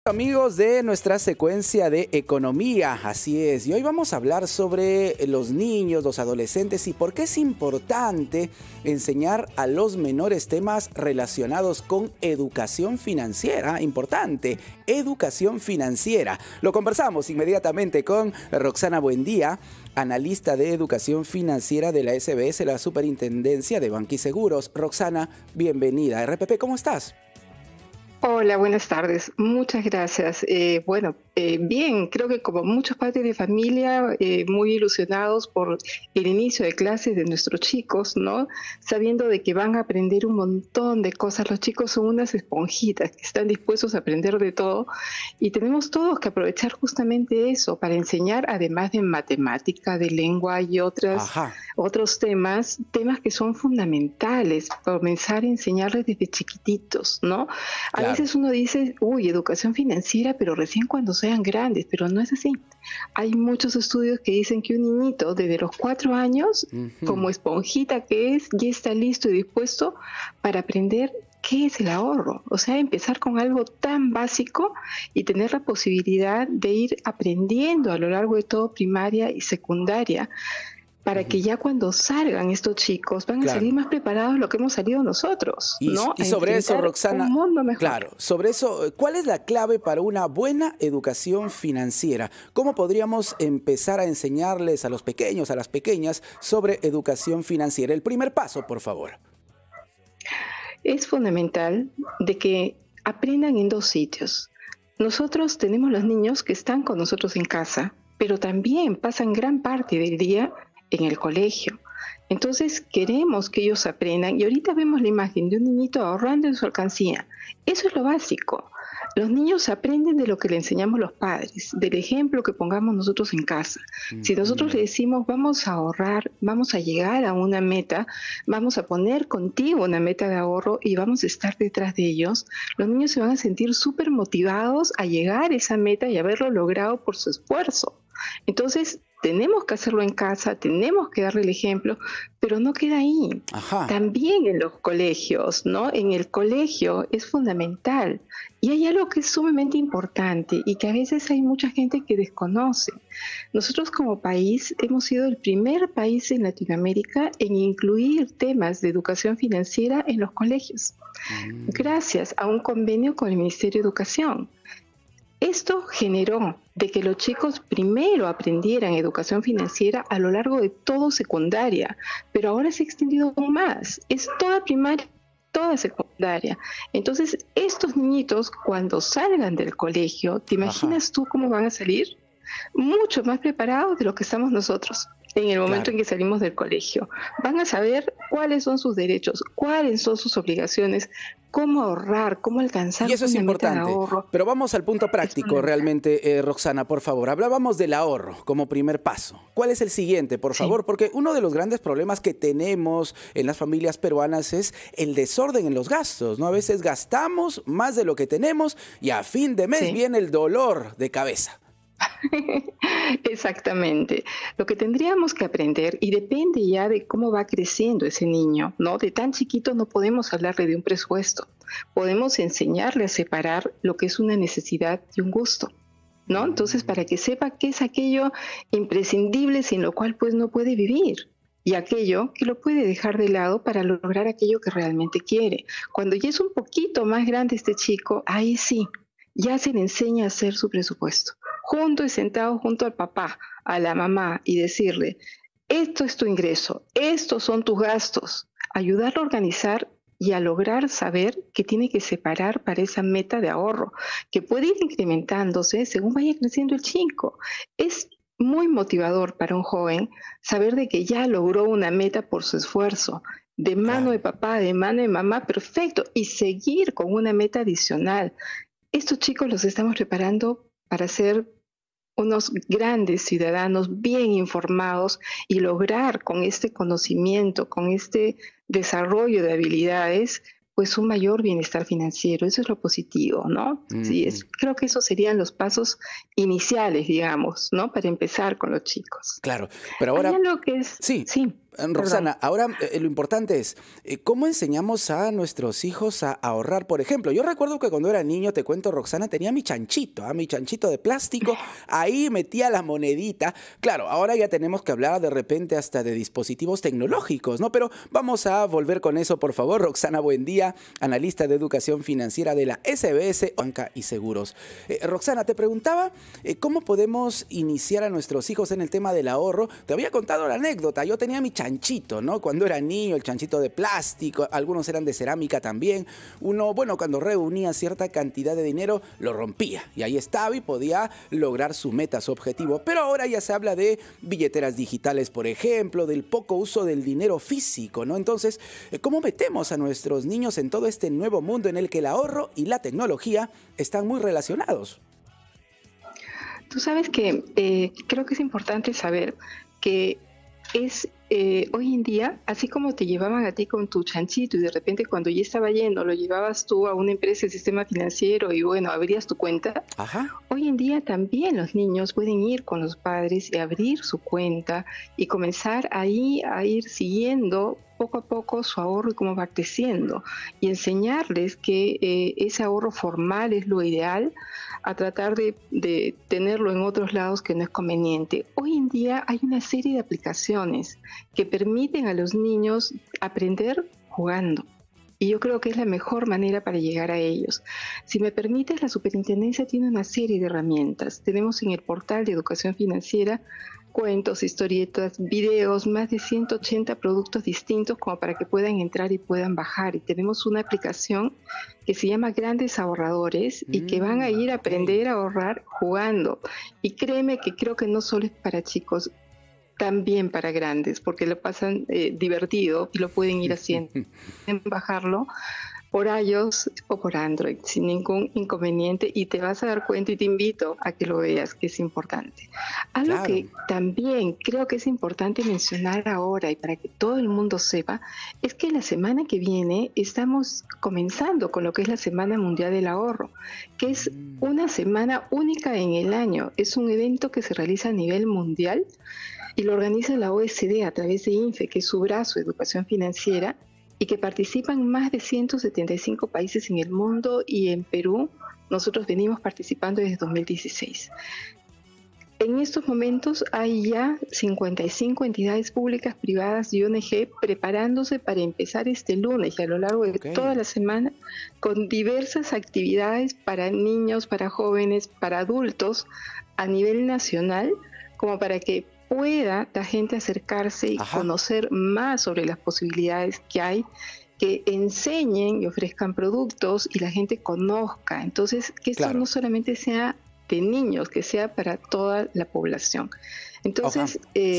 Amigos de nuestra secuencia de economía, así es, y hoy vamos a hablar sobre los niños, los adolescentes y por qué es importante enseñar a los menores temas relacionados con educación financiera. Importante, educación financiera. Lo conversamos inmediatamente con Roxana Buendía, analista de educación financiera de la SBS, la Superintendencia de Banquiseguros. Roxana, bienvenida. RPP, ¿cómo estás? Hola, buenas tardes. Muchas gracias. Bien, creo que como muchos padres de familia, muy ilusionados por el inicio de clases de nuestros chicos, ¿no? Sabiendo de que van a aprender un montón de cosas. Los chicos son unas esponjitas que están dispuestos a aprender de todo y tenemos todos que aprovechar justamente eso para enseñar, además de matemática, de lengua y otros temas que son fundamentales, comenzar a enseñarles desde chiquititos, ¿no? A veces uno dice, uy, educación financiera, pero recién cuando sean grandes, pero no es así. Hay muchos estudios que dicen que un niñito desde los 4 años, como esponjita que es, ya está listo y dispuesto para aprender qué es el ahorro. O sea, empezar con algo tan básico y tener la posibilidad de ir aprendiendo a lo largo de todo primaria y secundaria, para que ya cuando salgan estos chicos van a salir más preparados de lo que hemos salido nosotros, ¿no? Y sobre eso, Roxana, un mundo mejor. Sobre eso, ¿cuál es la clave para una buena educación financiera? ¿Cómo podríamos empezar a enseñarles a los pequeños, a las pequeñas, sobre educación financiera? El primer paso, por favor. Es fundamental de que aprendan en 2 sitios. Nosotros tenemos los niños que están con nosotros en casa, pero también pasan gran parte del día en el colegio. Entonces queremos que ellos aprendan y ahorita vemos la imagen de un niñito ahorrando en su alcancía. Eso es lo básico. Los niños aprenden de lo que le enseñamos los padres, del ejemplo que pongamos nosotros en casa. Si nosotros le decimos vamos a ahorrar, vamos a llegar a una meta, vamos a poner contigo una meta de ahorro y vamos a estar detrás de ellos, los niños se van a sentir súper motivados a llegar a esa meta y haberlo logrado por su esfuerzo. Entonces, tenemos que hacerlo en casa, tenemos que darle el ejemplo, pero no queda ahí. También en los colegios, ¿no? En el colegio es fundamental. Y hay algo que es sumamente importante y que a veces hay mucha gente que desconoce. Nosotros como país hemos sido el primer país en Latinoamérica en incluir temas de educación financiera en los colegios, gracias a un convenio con el Ministerio de Educación. Esto generó de que los chicos primero aprendieran educación financiera a lo largo de todo secundaria, pero ahora se ha extendido aún más. Es toda primaria, toda secundaria. Entonces, estos niñitos, cuando salgan del colegio, ¿te imaginas tú cómo van a salir? Mucho más preparados de lo que estamos nosotros en el momento en que salimos del colegio. Van a saber cuáles son sus derechos, cuáles son sus obligaciones, cómo ahorrar, cómo alcanzar y eso es una importante, meta de ahorro. Pero vamos al punto práctico realmente, Roxana, por favor. Hablábamos del ahorro como primer paso. ¿Cuál es el siguiente, por favor? Porque uno de los grandes problemas que tenemos en las familias peruanas es el desorden en los gastos, ¿no? A veces gastamos más de lo que tenemos y a fin de mes viene el dolor de cabeza. Exactamente. Lo que tendríamos que aprender, y depende ya de cómo va creciendo ese niño, ¿no? De tan chiquito no podemos hablarle de un presupuesto. Podemos enseñarle a separar lo que es una necesidad y un gusto, ¿no? Entonces, para que sepa qué es aquello imprescindible sin lo cual pues no puede vivir, y aquello que lo puede dejar de lado para lograr aquello que realmente quiere. Cuando ya es un poquito más grande este chico, ahí sí, ya se le enseña a hacer su presupuesto. Junto y sentado junto al papá, a la mamá, y decirle, esto es tu ingreso, estos son tus gastos. Ayudarlo a organizar y a lograr saber que tiene que separar para esa meta de ahorro, que puede ir incrementándose según vaya creciendo el chico. Es muy motivador para un joven saber de que ya logró una meta por su esfuerzo, de mano de papá, de mano de mamá, perfecto, y seguir con una meta adicional. Estos chicos los estamos preparando para ser unos grandes ciudadanos bien informados y lograr con este conocimiento, con este desarrollo de habilidades, pues un mayor bienestar financiero. Eso es lo positivo, ¿no? Sí, creo que esos serían los pasos iniciales, digamos, ¿no? Para empezar con los chicos. Claro, pero ahora... Hay algo que es... Sí. Perdón. Roxana, ahora lo importante es, ¿cómo enseñamos a nuestros hijos a ahorrar? Por ejemplo, yo recuerdo que cuando era niño, te cuento, Roxana, tenía mi chanchito de plástico, ahí metía la monedita. Claro, ahora ya tenemos que hablar de repente hasta de dispositivos tecnológicos, ¿no? Pero vamos a volver con eso, por favor. Roxana, buen día, analista de educación financiera de la SBS, Banca y Seguros. Roxana, te preguntaba, ¿cómo podemos iniciar a nuestros hijos en el tema del ahorro? Te había contado la anécdota, yo tenía mi chanchito, ¿no? Cuando era niño, el chanchito de plástico, algunos eran de cerámica también. Uno, bueno, cuando reunía cierta cantidad de dinero, lo rompía y ahí estaba y podía lograr su meta, su objetivo. Pero ahora ya se habla de billeteras digitales, por ejemplo, del poco uso del dinero físico, ¿no? Entonces, ¿cómo metemos a nuestros niños en todo este nuevo mundo en el que el ahorro y la tecnología están muy relacionados? Tú sabes que creo que es importante saber que hoy en día, así como te llevaban a ti con tu chanchito y de repente cuando ya estaba yendo lo llevabas tú a una empresa de sistema financiero y bueno, abrías tu cuenta, Ajá. hoy en día también los niños pueden ir con los padres y abrir su cuenta y comenzar ahí a ir siguiendo poco a poco su ahorro y cómo va creciendo y enseñarles que ese ahorro formal es lo ideal a tratar de tenerlo en otros lados que no es conveniente. Hoy en día hay una serie de aplicaciones que permiten a los niños aprender jugando. Y yo creo que es la mejor manera para llegar a ellos. Si me permites, la Superintendencia tiene una serie de herramientas. Tenemos en el portal de Educación Financiera cuentos, historietas, videos, más de 180 productos distintos como para que puedan entrar y puedan bajar. Y tenemos una aplicación que se llama Grandes Ahorradores y que van a ir a aprender a ahorrar jugando. Y créeme que creo que no solo es para chicos, también para grandes, porque lo pasan divertido y lo pueden ir haciendo. Pueden bajarlo por iOS o por Android sin ningún inconveniente y te vas a dar cuenta y te invito a que lo veas, que es importante. Algo Claro. que también creo que es importante mencionar ahora y para que todo el mundo sepa es que la semana que viene estamos comenzando con lo que es la Semana Mundial del Ahorro, que es una semana única en el año. Es un evento que se realiza a nivel mundial y lo organiza la OECD a través de INFE, que es su brazo de educación financiera, y que participan más de 175 países en el mundo y en Perú nosotros venimos participando desde 2016. En estos momentos hay ya 55 entidades públicas, privadas y ONG preparándose para empezar este lunes y a lo largo de toda la semana con diversas actividades para niños, para jóvenes, para adultos a nivel nacional, como para que pueda la gente acercarse y conocer más sobre las posibilidades que hay, que enseñen y ofrezcan productos y la gente conozca. Entonces, que esto no solamente sea de niños, que sea para toda la población. Entonces,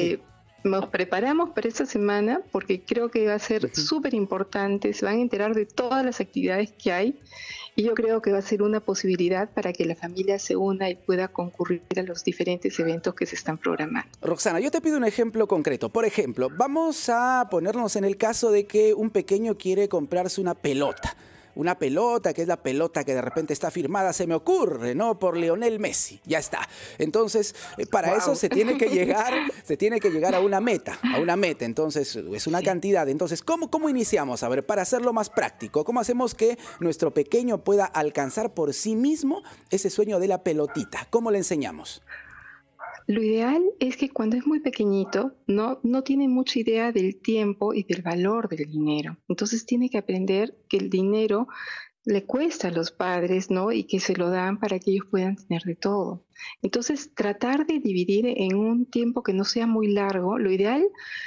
nos preparamos para esta semana porque creo que va a ser súper importante, se van a enterar de todas las actividades que hay y yo creo que va a ser una posibilidad para que la familia se una y pueda concurrir a los diferentes eventos que se están programando. Roxana, yo te pido un ejemplo concreto. Por ejemplo, vamos a ponernos en el caso de que un pequeño quiere comprarse una pelota. Una pelota que es la pelota que de repente está firmada, se me ocurre, ¿no? Por Lionel Messi. Ya está. Entonces, para eso se tiene que llegar a una meta, Entonces, es una cantidad. Entonces, ¿cómo iniciamos? A ver, para hacerlo más práctico, ¿cómo hacemos que nuestro pequeño pueda alcanzar por sí mismo ese sueño de la pelotita? ¿Cómo le enseñamos? Lo ideal es que cuando es muy pequeñito no tiene mucha idea del tiempo y del valor del dinero. Entonces tiene que aprender que el dinero le cuesta a los padres, ¿no? Y que se lo dan para que ellos puedan tener de todo. Entonces tratar de dividir en un tiempo que no sea muy largo. Lo ideal,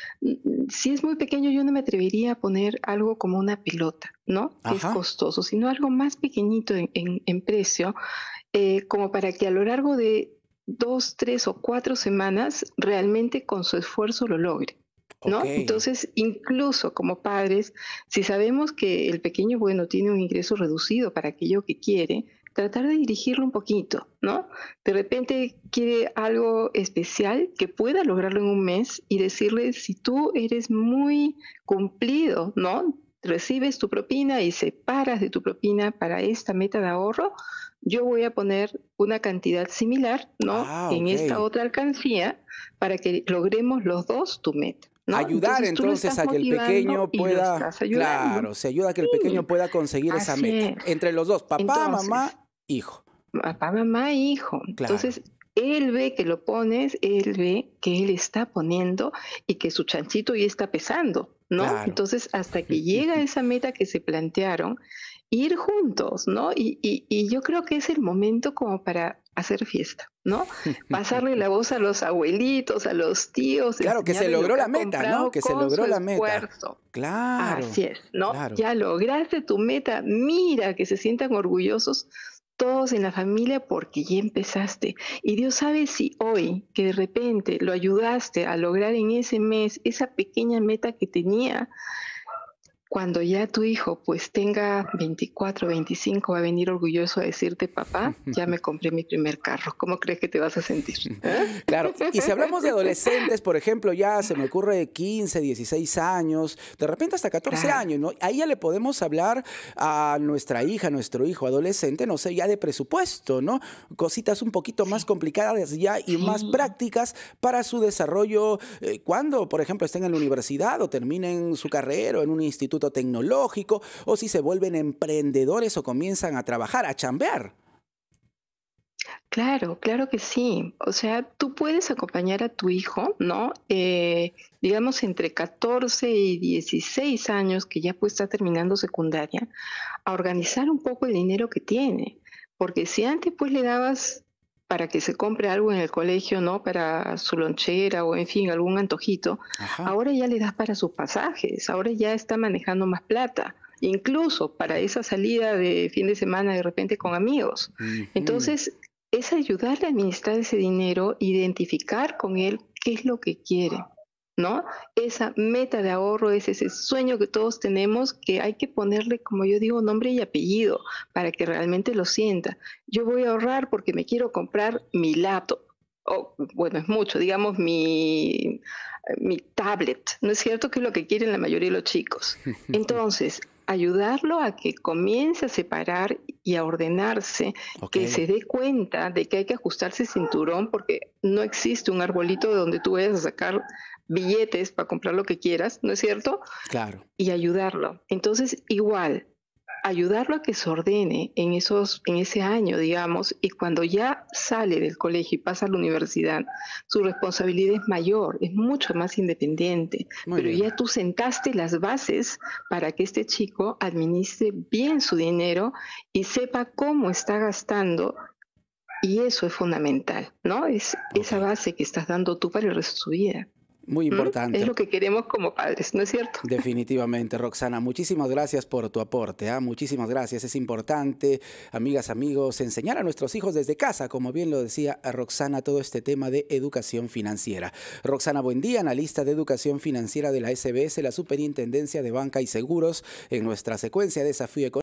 si es muy pequeño, yo no me atrevería a poner algo como una pelota, ¿no? Que es costoso, sino algo más pequeñito en precio, como para que a lo largo de 2, 3 o 4 semanas realmente con su esfuerzo lo logre, ¿no? Entonces, incluso como padres, si sabemos que el pequeño, bueno, tiene un ingreso reducido para aquello que quiere, tratar de dirigirlo un poquito, ¿no? De repente quiere algo especial que pueda lograrlo en un mes y decirle, si tú eres muy cumplido, ¿no? Recibes tu propina y separas de tu propina para esta meta de ahorro, yo voy a poner una cantidad similar, ¿no? En esta otra alcancía para que logremos los dos tu meta. ¿no? Ayudar Entonces tú lo entonces estás a que el motivando pequeño y lo pueda, estás ayudando. claro, se ayuda a que el Sí, pequeño pueda conseguir esa así meta. es. Entre los dos, papá, Entonces, mamá, hijo. papá, mamá, hijo. Claro, Entonces, él ve que lo pones, él ve que él está poniendo y que su chanchito ya está pesando, ¿no? claro. Entonces, hasta que llega a esa meta que se plantearon, ir juntos, ¿no? Y yo creo que es el momento como para hacer fiesta, ¿no? Pasarle la voz a los abuelitos, a los tíos, Claro, que se enseñarles lo logró que la ha meta, ¿no? comprado Que se con su logró la meta. esfuerzo. Claro, Así es, ¿no? claro. Ya lograste tu meta, mira que se sientan orgullosos todos en la familia porque ya empezaste. Y Dios sabe si hoy, que de repente lo ayudaste a lograr en ese mes esa pequeña meta que tenía, cuando ya tu hijo pues tenga 24, 25, va a venir orgulloso a decirte, papá, ya me compré mi primer carro. ¿Cómo crees que te vas a sentir? ¿Eh? Claro, y si hablamos de adolescentes, por ejemplo, ya se me ocurre 15, 16 años, de repente hasta 14 Claro, años, ¿no? Ahí ya le podemos hablar a nuestra hija, nuestro hijo adolescente, no sé, ya de presupuesto, ¿no? Cositas un poquito más sí, complicadas ya y más sí. prácticas para su desarrollo cuando, por ejemplo, estén en la universidad o terminen su carrera o en un instituto tecnológico, o si se vuelven emprendedores o comienzan a trabajar, a chambear. Claro, claro que sí. O sea, tú puedes acompañar a tu hijo, ¿no? Digamos entre 14 y 16 años, que ya pues está terminando secundaria, a organizar un poco el dinero que tiene. Porque si antes pues le dabas para que se compre algo en el colegio, ¿no? Para su lonchera o en fin, algún antojito, Ajá. ahora ya le das para sus pasajes, ahora ya está manejando más plata, incluso para esa salida de fin de semana de repente con amigos. Ujú. Entonces, es ayudarle a administrar ese dinero, identificar con él qué es lo que quiere, ¿no? Esa meta de ahorro es ese sueño que todos tenemos que hay que ponerle, como yo digo, nombre y apellido para que realmente lo sienta. Yo voy a ahorrar porque me quiero comprar mi laptop. O, bueno, es mucho, digamos mi tablet, ¿no es cierto? Que es lo que quieren la mayoría de los chicos. Entonces, ayudarlo a que comience a separar y a ordenarse, Ok. que se dé cuenta de que hay que ajustarse el cinturón porque no existe un arbolito de donde tú vayas a sacar billetes para comprar lo que quieras, ¿no es cierto? Claro. Y ayudarlo. Entonces, igual, ayudarlo a que se ordene en ese año, digamos, y cuando ya sale del colegio y pasa a la universidad, su responsabilidad es mayor, es mucho más independiente, Muy pero bien. ya tú sentaste las bases para que este chico administre bien su dinero y sepa cómo está gastando, y eso es fundamental, ¿no? Es Ok. esa base que estás dando tú para el resto de su vida. Muy ¿Mm? Es importante. lo que queremos como padres, ¿no es cierto? Definitivamente, Roxana. Muchísimas gracias por tu aporte. ¿Ah? Muchísimas gracias. Es importante, amigas, amigos, enseñar a nuestros hijos desde casa, como bien lo decía Roxana, todo este tema de educación financiera. Roxana Buendía, analista de educación financiera de la SBS, la Superintendencia de Banca y Seguros, en nuestra secuencia de Desafío Económico.